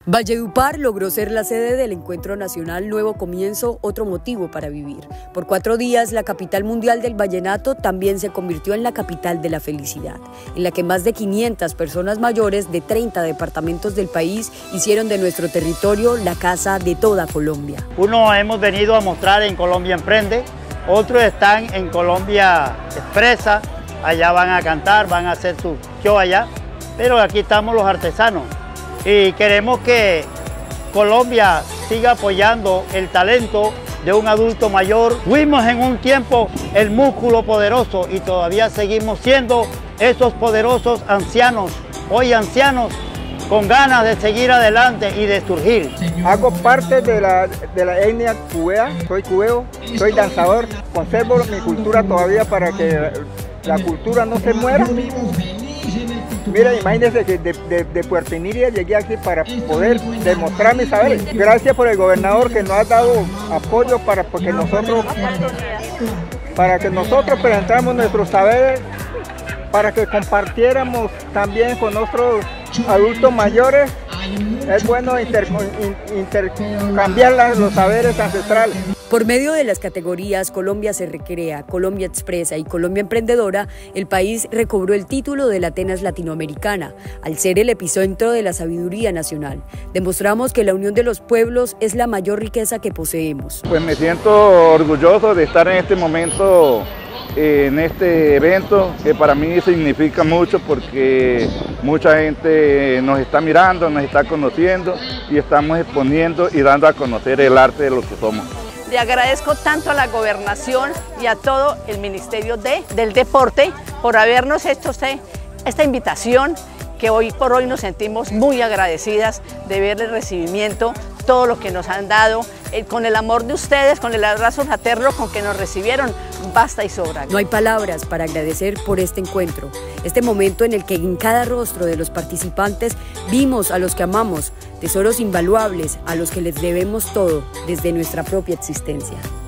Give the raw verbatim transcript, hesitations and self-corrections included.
Valledupar logró ser la sede del Encuentro Nacional Nuevo Comienzo, otro motivo para vivir. Por cuatro días, la capital mundial del vallenato también se convirtió en la capital de la felicidad, en la que más de quinientas personas mayores de treinta departamentos del país hicieron de nuestro territorio la casa de toda Colombia. Uno hemos venido a mostrar en Colombia Emprende, otros están en Colombia Expresa, allá van a cantar, van a hacer su show allá, pero aquí estamos los artesanos. Y queremos que Colombia siga apoyando el talento de un adulto mayor. Fuimos en un tiempo el músculo poderoso y todavía seguimos siendo esos poderosos ancianos, hoy ancianos con ganas de seguir adelante y de surgir. Hago parte de la, de la etnia cubea, soy cubeo, soy danzador, conservo mi cultura todavía para que la cultura no se muera. Mira, imagínense que de, de, de Puerto Iniria llegué aquí para poder demostrar mis saberes. Gracias por el gobernador que nos ha dado apoyo para que nosotros, para que nosotros presentáramos nuestros saberes, para que compartiéramos también con nuestros adultos mayores. Es bueno inter, intercambiar los saberes ancestrales. Por medio de las categorías Colombia se recrea, Colombia Expresa y Colombia Emprendedora, el país recobró el título de la Atenas Latinoamericana, al ser el epicentro de la sabiduría nacional. Demostramos que la unión de los pueblos es la mayor riqueza que poseemos. Pues me siento orgulloso de estar en este momento, en este evento, que para mí significa mucho porque mucha gente nos está mirando, nos está conociendo y estamos exponiendo y dando a conocer el arte de lo que somos. Le agradezco tanto a la Gobernación y a todo el Ministerio de, del Deporte por habernos hecho este, esta invitación, que hoy por hoy nos sentimos muy agradecidas de ver el recibimiento, todo lo que nos han dado, eh, con el amor de ustedes, con el abrazo fraterno con que nos recibieron, basta y sobra. No hay palabras para agradecer por este encuentro, este momento en el que en cada rostro de los participantes vimos a los que amamos, tesoros invaluables a los que les debemos todo desde nuestra propia existencia.